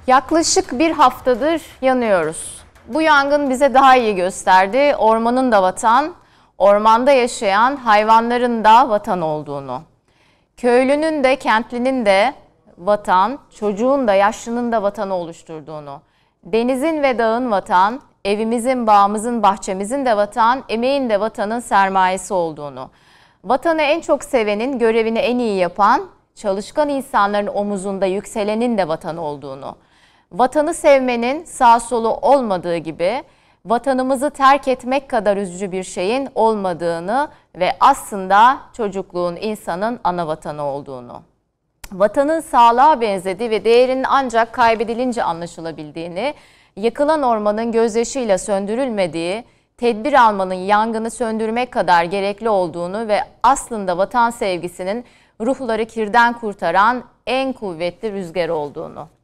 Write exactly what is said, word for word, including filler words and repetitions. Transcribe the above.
Yaklaşık bir haftadır yanıyoruz. Bu yangın bize daha iyi gösterdi. Ormanın da vatan, ormanda yaşayan hayvanların da vatan olduğunu. Köylünün de kentlinin de vatan, çocuğun da yaşlının da vatanı oluşturduğunu. Denizin ve dağın vatan, evimizin, bağımızın, bahçemizin de vatan, emeğin de vatanın sermayesi olduğunu. Vatanı en çok sevenin, görevini en iyi yapan, çalışkan insanların omuzunda yükselenin de vatan olduğunu. Vatanı sevmenin sağ solu olmadığı gibi vatanımızı terk etmek kadar üzücü bir şeyin olmadığını ve aslında çocukluğun insanın ana vatanı olduğunu. Vatanın sağlığa benzediği ve değerinin ancak kaybedilince anlaşılabildiğini, yakılan ormanın gözyaşıyla söndürülmediği, tedbir almanın yangını söndürmek kadar gerekli olduğunu ve aslında vatan sevgisinin ruhları kirden kurtaran en kuvvetli rüzgar olduğunu.